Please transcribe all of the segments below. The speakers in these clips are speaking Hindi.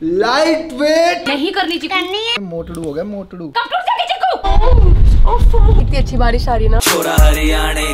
लाइट वेट नहीं करनी चाहिए। मोटड़ू हो गया मोटड़ू। इतनी अच्छी बारिश आ रही है ना। छोरा हरियाणा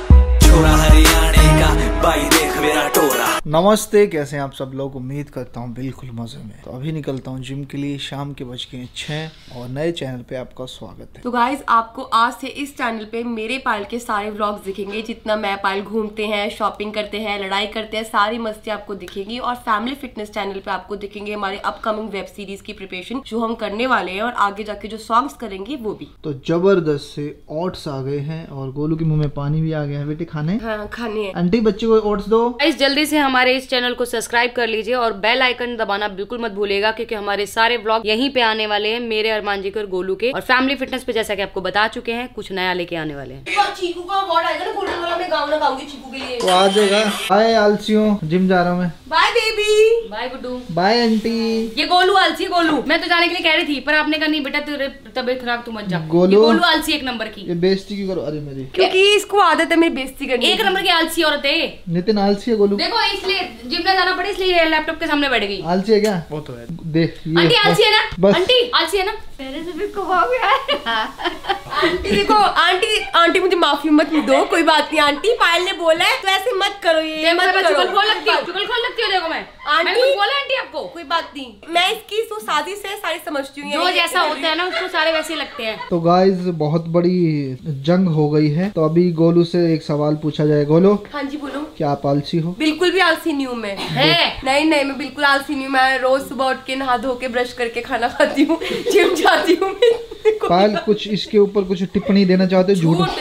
का भाई देख मेरा टोरा। नमस्ते, कैसे हैं आप सब लोग। उम्मीद करता हूँ बिल्कुल मजे में। तो अभी निकलता हूँ जिम के लिए। शाम के बज गए 6 और नए चैनल पे आपका स्वागत है। तो गाइज आपको आज से इस चैनल पे मेरे पायल के सारे व्लॉग्स दिखेंगे। जितना मैं पायल घूमते हैं, शॉपिंग करते हैं, लड़ाई करते हैं, सारी मस्ती आपको दिखेगी। और फैमिली फिटनेस चैनल पे आपको दिखेंगे हमारे अपकमिंग वेब सीरीज की प्रिपरेशन जो हम करने वाले हैं, और आगे जाके जो सॉन्ग्स करेंगे वो भी। तो जबरदस्त से ओट्स आ गए हैं और गोलू के मुंह में पानी भी आ गया है। बेटे खाने? हाँ खाने हैं। आंटी बच्चे को ओट्स दो। गाइस जल्दी से हमारे इस चैनल को सब्सक्राइब कर लीजिए और बेल आइकन दबाना बिल्कुल मत भूलिएगा, क्योंकि हमारे सारे व्लॉग यहीं पे आने वाले हैं, मेरे अरमान जी के और गोलू के। और फैमिली फिटनेस पे जैसा कि आपको बता चुके हैं, कुछ नया लेके आने वाले हैं। चीकू का अवार्ड आएगा ना गोल्डन वाला, मैं गाउन लगाऊंगी चीकू के लिए। तो आ जाएगा। बाय आलसियों, जिम जा रहा हूँ मैं। Bye baby. Bye Guddu. Bye aunty. ये गोलू आलसी है। गोलू मैं तो जाने के लिए कह रही थी, पर आपने कहा नहीं बेटा तेरे तबीयत खराब, तू मत जा। गोलू आलसी एक नंबर की। ये बेइज्जती क्यों करो? अरे मेरी, क्योंकि इसको आदत है मेरी बेइज्जती करने की। एक नंबर की आलसी औरत है। नितिन आलसी है गोलू। देखो इसलिए जिम में जाना पड़े, इसलिए लैपटॉप के सामने बैठ गई। आलसी है क्या? वो तो है। देख ये आंटी आलसी है ना? बस। आंटी आलसी है ना? पहले से भी कमा गया है। आंटी देखो, आंटी मुझे माफी मत दो, कोई बात नहीं। आंटी पायल ने बोला है तो ऐसे मत करो, ये मत करो। चुगल खोल लगती हूँ। देखो मैं आंटी बोला आंटी आपको कोई बात नहीं। मैं इसकी तो शादी से सारी समझती हूँ, जो जैसा होता है ना उसको सारे वैसे लगते हैं। तो गाइज बहुत बड़ी जंग हो गई है। तो अभी गोलू से एक सवाल पूछा जाए। गोलू, हाँ जी बोलो। क्या आप आलसी हो? बिल्कुल भी आलसी नहीं हूँ मैं। नहीं मैं बिल्कुल आलसी नहीं हूँ। मैं रोज सुबह उठ के नहा धो के ब्रश करके खाना खाती हूँ, जिम जाती हूँ। पायल कुछ इसके ऊपर कुछ टिप्पणी देना चाहते?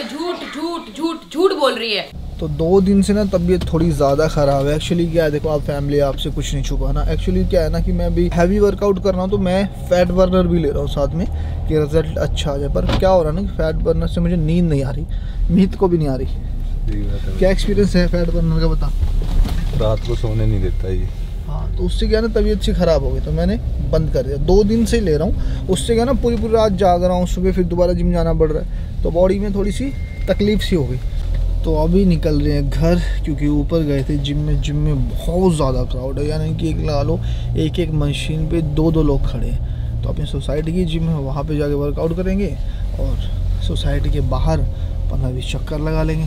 झूठ बोल रही है। तो 2 दिन से ना तबीयत थोड़ी ज़्यादा ख़राब है। एक्चुअली क्या है, देखो आप फैमिली, आपसे कुछ नहीं छुपाना। एक्चुअली क्या है ना कि मैं अभी हैवी वर्कआउट कर रहा हूँ, तो मैं फैट बर्नर भी ले रहा हूँ साथ में कि रिजल्ट अच्छा आ जाए। पर क्या हो रहा है ना कि फैट बर्नर से मुझे नींद नहीं आ रही, मीत को भी नहीं आ रही। क्या एक्सपीरियंस है फैट बर्नर का, बता। रात को सोने नहीं देता ये। हाँ, तो उससे क्या ना तबीयत सी ख़राब हो गई, तो मैंने बंद कर दिया। 2 दिन से ले रहा हूँ। उससे क्या ना पूरी रात जाग रहा हूँ, सुबह फिर दोबारा जिम जाना पड़ रहा है, तो बॉडी में थोड़ी सी तकलीफ सी हो गई। तो अभी निकल रहे हैं घर, क्योंकि ऊपर गए थे जिम में बहुत ज़्यादा क्राउड है। यानी कि एक लगा लो, एक मशीन पे 2 लोग खड़े हैं। तो अपनी सोसाइटी की जिम है, वहाँ पे जाके वर्कआउट करेंगे और सोसाइटी के बाहर 15-20 चक्कर लगा लेंगे।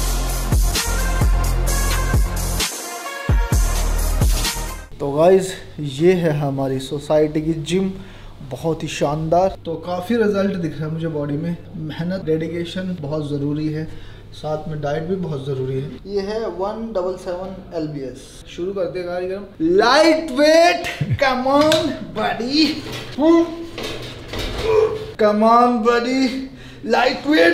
तो गाइज ये है हमारी सोसाइटी की जिम, बहुत ही शानदार। तो काफ़ी रिजल्ट दिख रहा है मुझे बॉडी में। मेहनत, डेडिकेशन बहुत ज़रूरी है, साथ में डाइट भी बहुत ज़रूरी है। ये है 177 LBS। शुरू करते हैं कार्यक्रम। Light weight, come on body, come on body, light weight.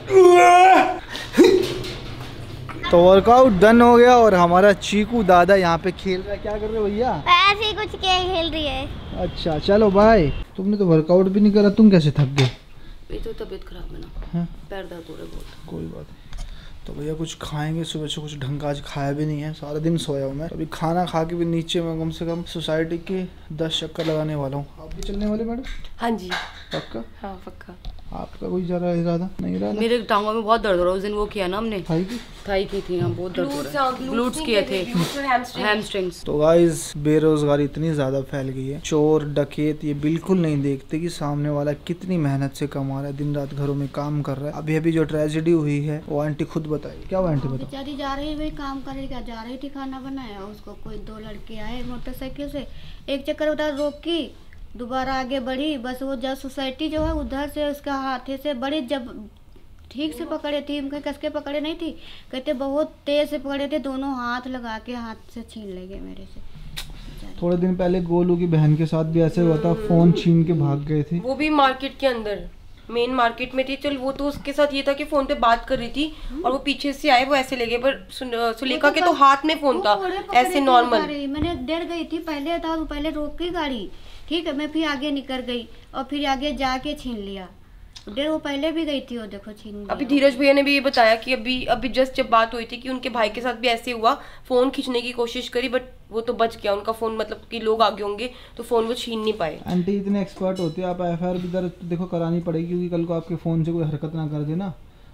तो वर्कआउट डन हो गया और हमारा चीकू दादा यहाँ पे खेल रहा है। क्या कर रहे हो भैया? ऐसे ही कुछ खेल रही है। अच्छा चलो बाय। तुमने तो वर्कआउट भी नहीं करा, तुम कैसे थक गए? ये तो तबीयत खराब है ना, पैर दर्द हो रहा है बहुत। कोई बात नहीं। तो भैया कुछ खाएंगे, सुबह से कुछ ढंग का आज खाया भी नहीं है, सारा दिन सोया हूँ मैं। अभी खाना खा के भी नीचे में कम से कम सोसाइटी के 10 चक्कर लगाने वाला हूँ। आप भी चलने वाले मैडम? हाँ जी पक्का? हाँ पक्का। आपका कोई ज़रा इरादा नहीं रहा? मेरे टांगों में बहुत दर्द हो रहा है। उस दिन वो किया ना हमने, थाई की थी, हाँ बहुत दर्द हो रहा है। ग्लूट्स किए थे, हैमस्ट्रिंग्स। तो गाइस बेरोजगारी इतनी ज़्यादा फैल गई है, चोर डकैत ये बिल्कुल नहीं देखते कि सामने वाला कितनी मेहनत से कमा रहा है, दिन रात घरों में काम कर रहा है। अभी जो ट्रेजेडी हुई है वो आंटी खुद बताई। क्या हुआ आंटी बताओ? बेचारी जा रही है काम करेगा, जा रही थी खाना बनाया, उसको कोई 2 लड़के आए मोटरसाइकिल से, एक चक्कर उधर रोकी, दोबारा आगे बढ़ी। बस वो जब सोसाइटी जो है उधर से उसका हाथे से बड़ी, जब ठीक से पकड़े थी, उनके कस के पकड़े नहीं थी, कहते बहुत तेज से पकड़े थे, दोनों हाथ लगा के हाथ से छीन ले गए मेरे से। थोड़े दिन पहले गोलू की बहन के साथ भी ऐसे हुआ था, फोन छीन के भाग गए थे। वो भी मार्केट के अंदर, मेन मार्केट में थी। चल वो तो उसके साथ ये था कि फोन पे बात कर रही थी और वो पीछे से आए, वो ऐसे ले गए। पर सुलेखा के तो हाथ में फोन था, ऐसे नॉर्मल। मैंने डर गई थी, पहले रोक के गाड़ी, ठीक है, मैं फिर आगे निकल गई और फिर आगे जाके छीन लिया। डेढ़ वो पहले भी गई थी, वो देखो छीन। अभी धीरज भैया ने भी ये बताया कि अभी जस्ट जब बात हुई थी कि उनके भाई के साथ भी ऐसे हुआ, फोन खींचने की कोशिश करी बट वो तो बच गया उनका फोन, मतलब कि लोग आगे होंगे तो फोन वो छीन नहीं पाए। आंटी इतने एक्सपर्ट होते हैं, आप एफआईआर भी दर्ज देखो करानी पड़ेगी, क्योंकि कल को आपके फोन से कोई हरकत ना कर देना।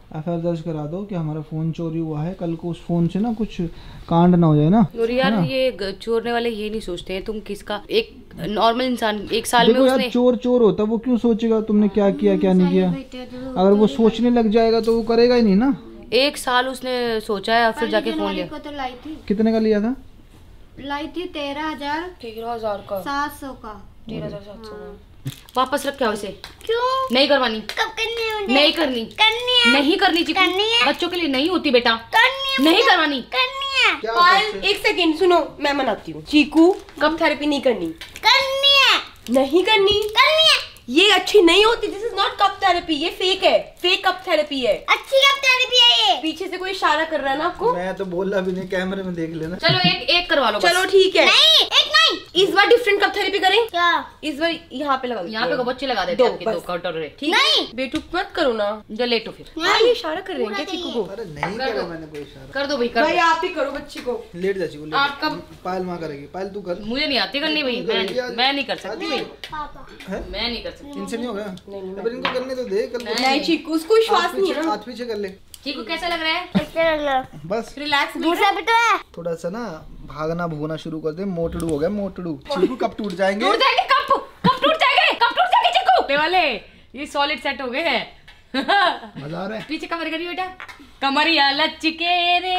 FIR दर्ज करा दो कि हमारा फ़ोन चोरी हुआ है, कल को उस फ़ोन से ना कुछ कांड ना हो जाए ना। और यार ये चोरने वाले ये नहीं सोचते हैं तुम किसका, एक नॉर्मल इंसान 1 साल में देखो यार, उसने चोर होता, वो क्यों सोचेगा तुमने क्या किया क्या नहीं किया। अगर वो सोचने लग जाएगा तो वो करेगा ही नहीं ना। 1 साल उसने सोचा है और फिर जाके फोन लिया। को तो लाई थी, कितने का लिया था? लाई थी 13,000 का 700 का। 13,700 का। वापस रख क्या वैसे? क्यों? नहीं करवानी, कब करनी है मुझे? नहीं करनी, करनी है, नहीं करनी चीकू, करनी है। बच्चों के लिए नहीं होती बेटा, करनी है, नहीं करवानी। करनी है, पायल 1 सेकंड सुनो, मैं मनाती हूँ। चीकू कप थेरेपी नहीं करनी, करनी है, नहीं करनी, करनी है। ये अच्छी नहीं होती। This is not cup therapy, ये फेक है, फेक कप थेरेपी है। अच्छी कब थेरेपी है ये? पीछे से कोई इशारा कर रहा है ना आपको। मैं तो बोला भी नहीं, कैमरे में देख लेना। चलो एक करवा लो बस। चलो ठीक है, नहीं, एक नहीं। इस बार डिफरेंट कप थेरेपी करें। क्या? इस बार यहाँ पे लगा देते यहाँ पे हैं। बच्चे लगा देते दो, हैं आपके 2 बस। कटोरे, ठीक नहीं। बेटूक मत करो ना। है जो लेटो फिर ये इशारा कर रहे हैं क्या चीकू को? अरे नहीं करा मैंने कोई इशारा। कर दो भाई, कर भाई दो। आप ही करो बच्ची को। लेट जा चिकू, आपका पायल माँ करेगी। पायल तू कर। मुझे नहीं आती करनी भाई, मैं नहीं कर सकती भाई, पापा मैं नहीं कर सकती। इनसे नहीं होगा। अब इनको करने तो दे, कल नहीं चीकू, उसको विश्वास नहीं है ना। हाथ पीछे कर ले चीकू कैसा लग रहा है? कैसे लग रहा? बस। रिलैक्स दूसरा भी तो है। थोड़ा सा ना भागना भूगना शुरू कर दे। मोटड़ू हो गया मोटड़ू। चीकू कब टूट जाएंगे? टूट जाएंगे कब टूट जाएंगे चीकू? ले वाले ये सॉलिड सेट हो गए हैं। मजा आ रहा है। पीछे कमर करिए बेटा, कमरिया लचके रे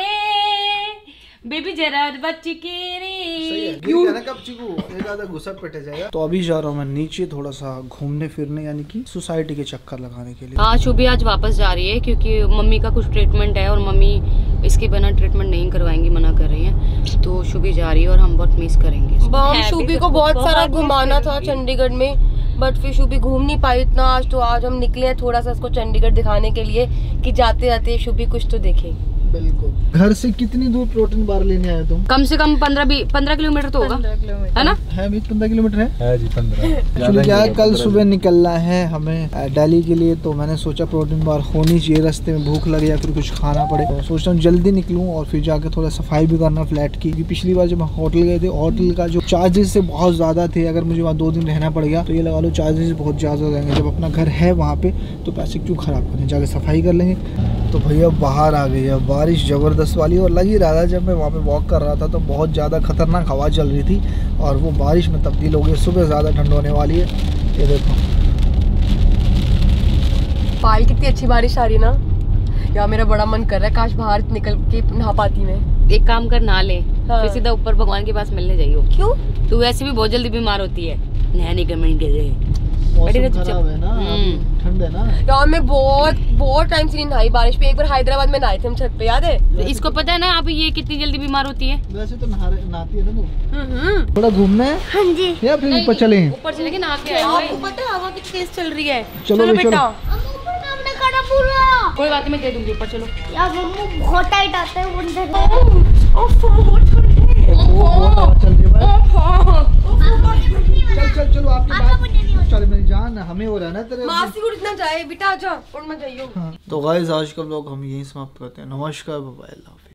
बेबी जरा बचके सही है। रे। गिर गया ना कब चीकू, एक आधा घुसा पिटे जाएगा। तो अभी जा रहा हूँ मैं नीचे थोड़ा सा घूमने फिरने, यानी कि सोसाइटी के चक्कर लगाने के लिए। हाँ शुभी आज वापस जा रही है क्योंकि मम्मी का कुछ ट्रीटमेंट है और मम्मी इसके बिना ट्रीटमेंट नहीं करवाएंगी, मना कर रही हैं। तो शुभी जा रही है और हम बहुत मिस करेंगे। बम शुभी को बहुत सारा घुमाना था चंडीगढ़ में, बट फिर शुभी घूम नहीं पाई इतना आज। तो आज हम निकले हैं थोड़ा सा उसको चंडीगढ़ दिखाने के लिए कि जाते जाते शुभी कुछ तो देखे। बिल्कुल। घर से कितनी दूर प्रोटीन बार लेने आए तुम? कम से कम 15 किलोमीटर तो होगा, है ना? है भी 15 किलोमीटर है जी 15। एक्चुअली क्या है, कल सुबह निकलना है हमें दिल्ली के लिए। तो मैंने सोचा प्रोटीन बार होनी चाहिए, रास्ते में भूख लगे या फिर कुछ खाना पड़े। तो सोच रहा हूँ जल्दी निकलूँ और फिर जाके थोड़ा सफाई भी करना फ्लैट की। क्योंकि पिछली बार जब हम होटल गए थे, होटल का जो चार्जेस से बहुत ज़्यादा थे। अगर मुझे वहाँ 2 दिन रहना पड़ गया तो ये लगा लो चार्जेस बहुत ज़्यादा हो जाएंगे। जब अपना घर है वहाँ पे तो पैसे क्यों ख़राब करें, जाके सफाई कर लेंगे। तो भैया बाहर आ गई है बारिश ज़बरदस्त वाली, और लग ही रहा था जब मैं वहाँ पे वॉक कर रहा था तो बहुत ज़्यादा खतरनाक हवा चल रही थी और वो बारिश में तब्दील हो गई। सुबह ज़्यादा ठंड होने वाली है। ये देखो पायल कितनी अच्छी बारिश आ रही है ना। यार मेरा बड़ा मन कर रहा है काश बाहर निकल के नहा पाती मैं। एक काम कर, नहा ले, हाँ। फिर सीधा ऊपर भगवान के पास मिलने जाइयो। क्यों? तू वैसे भी बहुत जल्दी बीमार होती है, नहाने का मन कर रहे हैं। मौसम चुपचाप। खराब है ना, अभी ठंड है ना। यार मैं बहुत टाइम से नहीं नहाई बारिश पे। एक बार हैदराबाद में नहाए थे हम छत पे, याद है? तो इसको पता है ना अब ये कितनी जल्दी बीमार होती है। वैसे तो नहाती है ना तू। थोड़ा घूमना है हाँ जी। या फिर ऊपर चले? ऊपर चले के नहा के आए आपको पता है हवा कितनी तेज चल रही है। चलो भी, बेटा। हम ऊपर हमने कड़ा पूरा। कोई बात नहीं, मैं दे दूंगी, ऊपर चलो। यार मम्मी बहुत टाइट आता है अंदर। चल रही है भाई। चल चलो आपकी बात चल, मेरी जान हमें हो रहा है ना तेरे। मासी उड़ ना जाए बेटा, आजा उड़ मत जाइयो। तो गाइस आज का व्लॉग हम यहीं समाप्त करते हैं। नमस्कार, बाय बाय।